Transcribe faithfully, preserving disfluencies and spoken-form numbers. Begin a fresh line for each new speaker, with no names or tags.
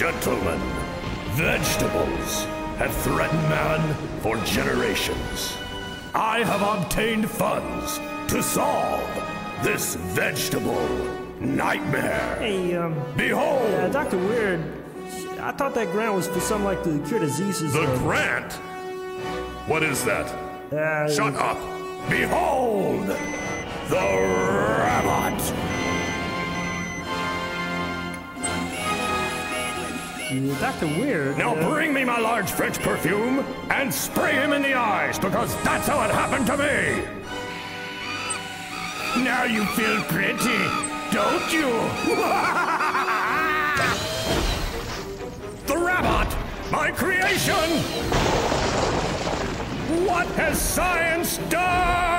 Gentlemen, vegetables have threatened man for generations. I have obtained funds to solve this vegetable nightmare.
Hey, um...
Behold!
Uh, Doctor Weird, I thought that grant was for something like the cure diseases.
The
uh,
grant? What is that?
Uh,
Shut up! Behold! The Rabbot!
Uh, Doctor Weird...
Now
uh,
bring me my large French perfume and spray him in the eyes, because that's how it happened to me! Now you feel pretty, don't you? The Rabbot! My creation! What has science done?